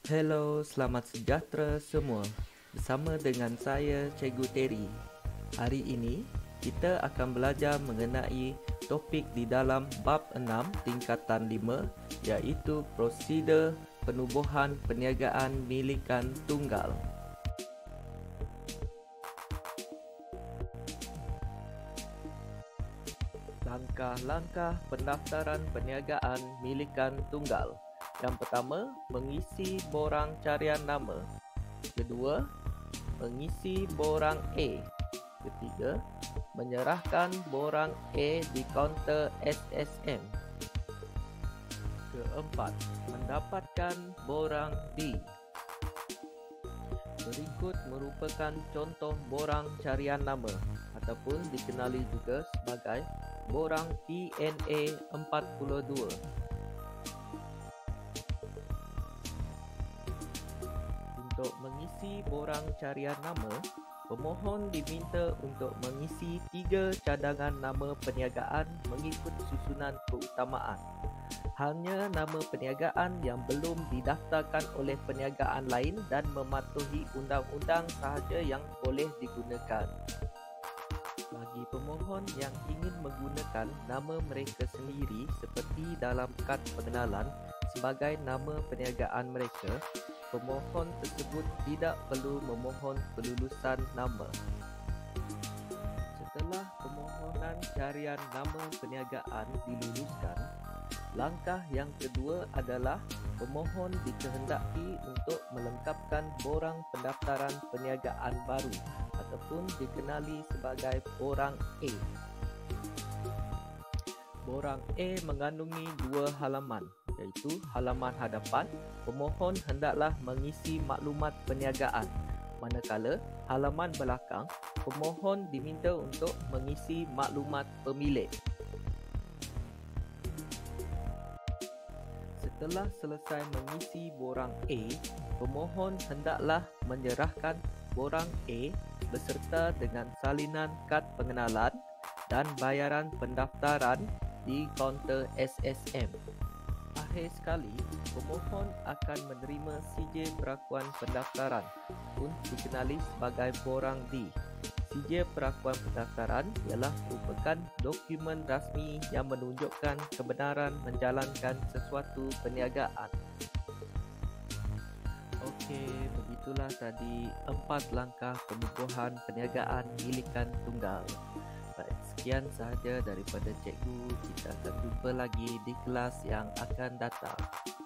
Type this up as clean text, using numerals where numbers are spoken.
Hello, selamat sejahtera semua. Bersama dengan saya, Cikgu Terry. Hari ini, kita akan belajar mengenai topik di dalam bab 6 tingkatan 5, iaitu prosedur penubuhan perniagaan milikan tunggal. Langkah-langkah pendaftaran perniagaan milikan tunggal. Yang pertama, mengisi borang carian nama. Kedua, mengisi borang A. Ketiga, menyerahkan borang A di kaunter SSM. Keempat, mendapatkan borang B. Berikut merupakan contoh borang carian nama ataupun dikenali juga sebagai borang PNA 42. Untuk mengisi borang carian nama, pemohon diminta untuk mengisi 3 cadangan nama perniagaan mengikut susunan keutamaan. Hanya nama perniagaan yang belum didaftarkan oleh perniagaan lain dan mematuhi undang-undang sahaja yang boleh digunakan. Bagi pemohon yang ingin menggunakan nama mereka sendiri seperti dalam kad pengenalan sebagai nama perniagaan mereka, pemohon tersebut tidak perlu memohon kelulusan nama. Setelah permohonan carian nama perniagaan diluluskan, langkah yang kedua adalah pemohon dikehendaki untuk melengkapkan borang pendaftaran perniagaan baru ataupun dikenali sebagai borang A. Borang A mengandungi 2 halaman, iaitu halaman hadapan, pemohon hendaklah mengisi maklumat perniagaan, manakala halaman belakang, pemohon diminta untuk mengisi maklumat pemilik. Setelah selesai mengisi borang A, pemohon hendaklah menyerahkan borang A beserta dengan salinan kad pengenalan dan bayaran pendaftaran di kaunter SSM. Akhir sekali, pemohon akan menerima sijil perakuan pendaftaran pun dikenali sebagai borang D. Sijil perakuan pendaftaran ialah merupakan dokumen rasmi yang menunjukkan kebenaran menjalankan sesuatu perniagaan. Okey, begitulah tadi 4 langkah penubuhan perniagaan milikan tunggal. Baik, sekian sahaja daripada cikgu. Kita akan jumpa lagi di kelas yang akan datang.